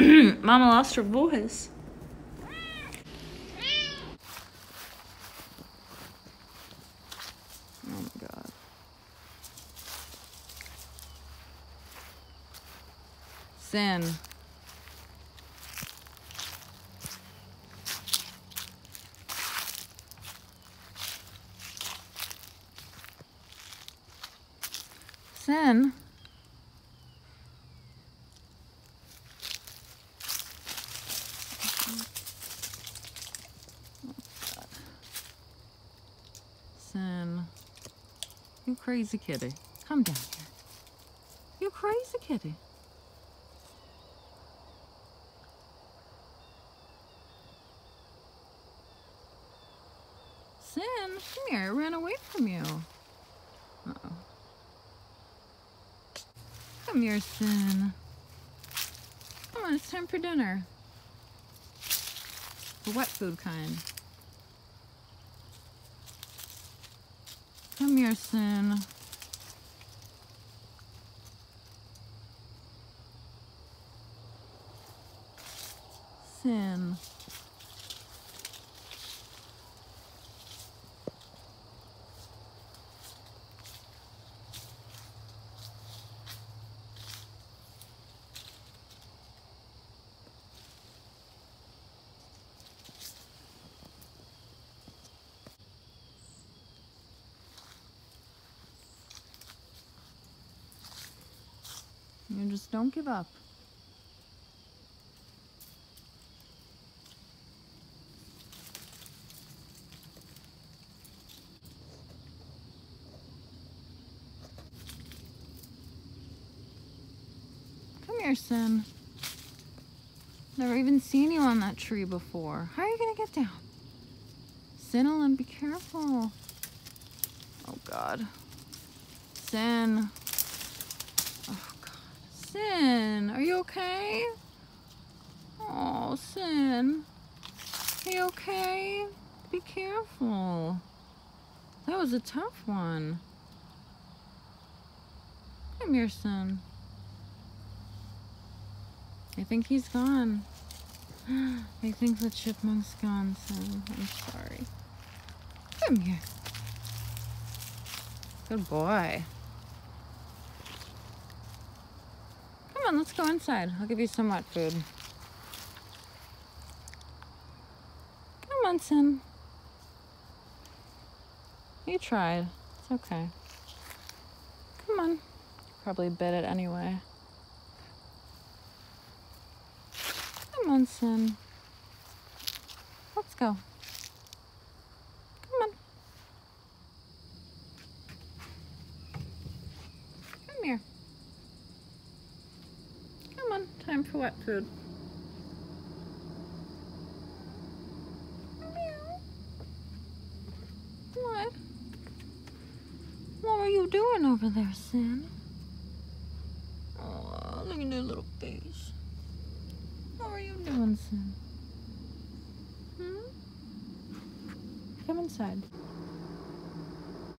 Mama lost her voice. Oh my God. Sin. Sin. Sin. You crazy kitty. Come down here. You crazy kitty. Sin, come here. I ran away from you. Uh-oh. Come here, Sin. Come on, it's time for dinner. The wet food kind. Come here, Sin. Sin. You just don't give up. Come here, Sin. Never even seen you on that tree before. How are you gonna get down? Sin, be careful. Oh God. Sin. Oh God. Sin, are you okay? Oh, Sin. Are you okay? Be careful. That was a tough one. Come here, Sin. I think he's gone. I think the chipmunk's gone, Sin. I'm sorry. Come here. Good boy. Come on, let's go inside. I'll give you some wet food. Come on, Sin. You tried. It's okay. Come on. Probably bit it anyway. Come on, Sin. Let's go. Come on. Come here. Come on, time for wet food. What? What are you doing over there, Sin? Oh, look at your little face. What are you doing, Sin? Come inside.